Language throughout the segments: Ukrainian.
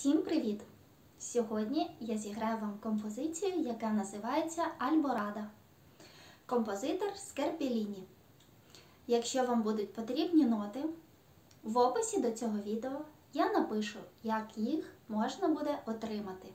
Всім привіт! Сьогодні я зіграю вам композицію, яка називається Альборада. Композитор Скерпеліні. Якщо вам будуть потрібні ноти, в описі до цього відео я напишу, як їх можна буде отримати.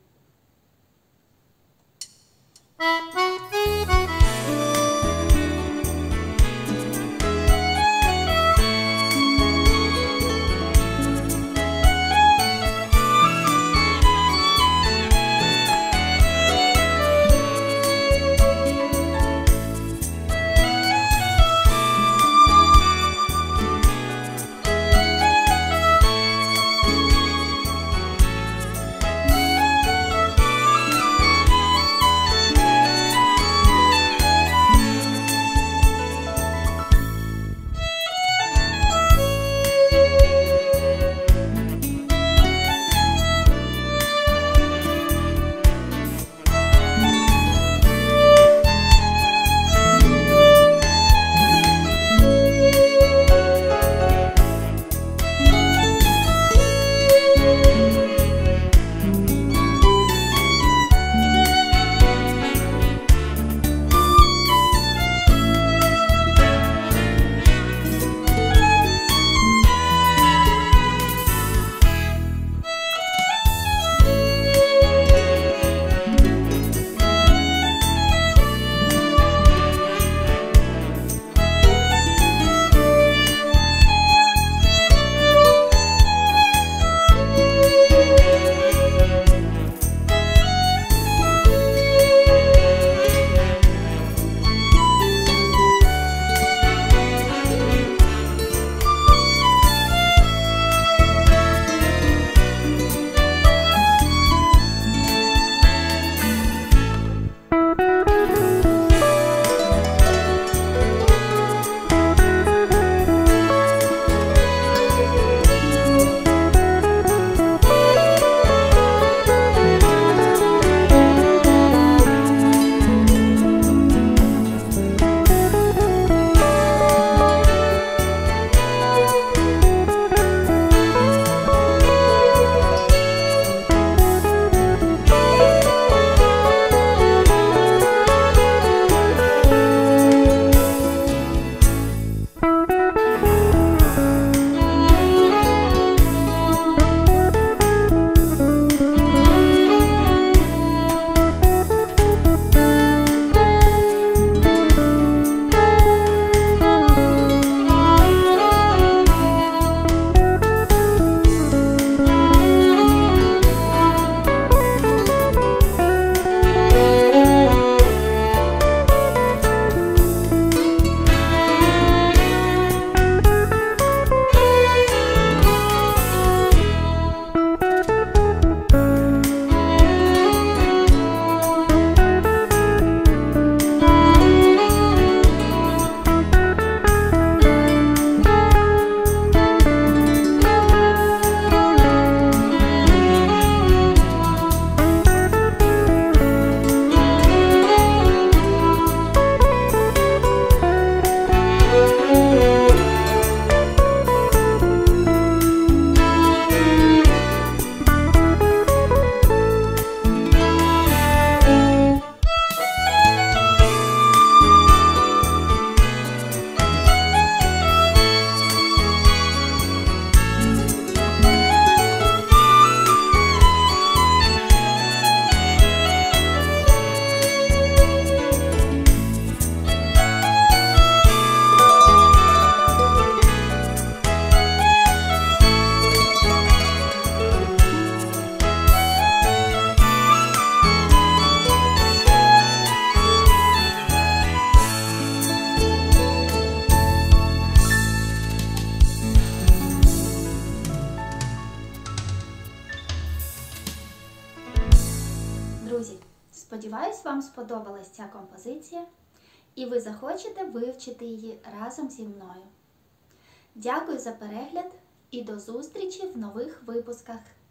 Друзі, сподіваюсь, вам сподобалась ця композиція і ви захочете вивчити її разом зі мною. Дякую за перегляд і до зустрічі в нових випусках.